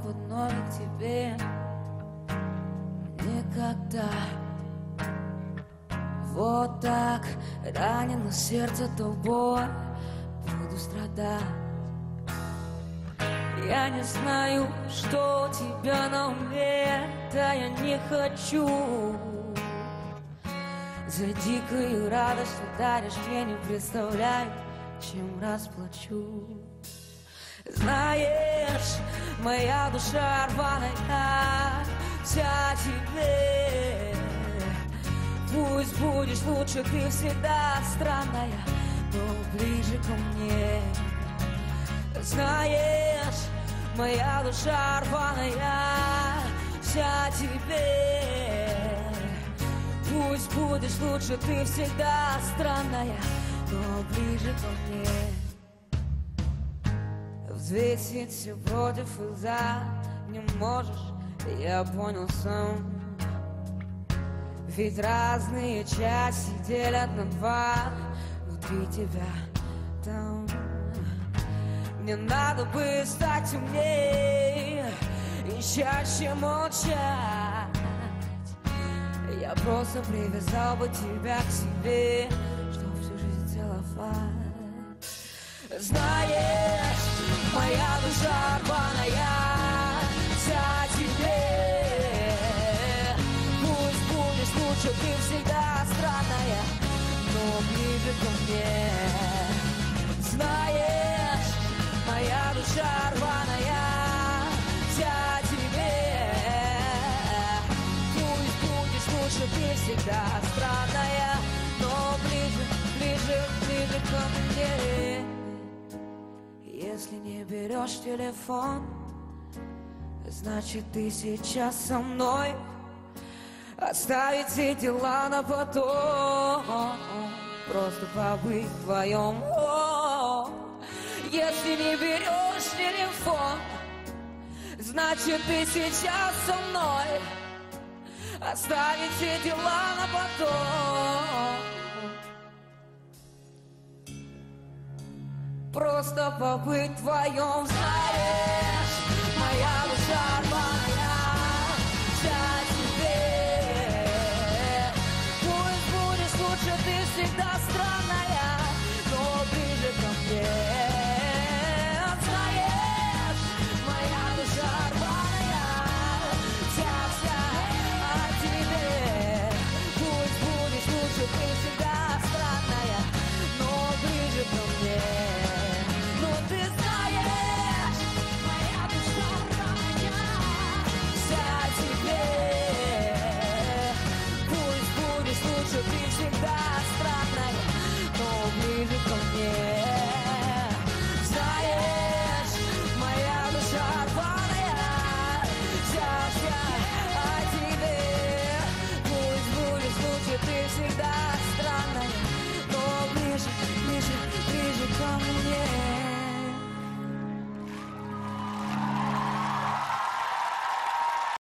под ноги к тебе. Никогда. Вот так ранено сердце тобой, буду страдать. Я не знаю, что у тебя на уме, да я не хочу. За дикую радость, что даришь мне, не представляю, чем расплачу. Знаешь, моя душа рваная, вся тебе. Пусть будешь лучше, ты всегда странная, но ближе ко мне. Знаешь, моя душа рваная, вся тебе. Пусть будешь лучше, ты всегда странная, но ближе ко мне. Взвесить все против и за не можешь, я понял сам. Ведь разные части делят на два внутри тебя там. Мне надо бы стать умнее и чаще молчать. Я просто привязал бы тебя к себе, чтоб всю жизнь целовать. Знаешь, моя душа рваная, вся тебе. Пусть будешь лучше, ты всегда странная, но ближе ко мне. Знаешь, моя душа рваная, вся тебе. Пусть будешь лучше, ты всегда странная, но ближе ко мне. Если не берешь телефон, значит ты сейчас со мной. Оставить все дела на потом, просто побыть вдвоем. Если не берешь телефон, значит ты сейчас со мной. Оставить все дела на потом, просто побыть вдвоем. Знаешь, моя душа рваная, вся тебе. Пусть будешь лучше, ты всегда странная,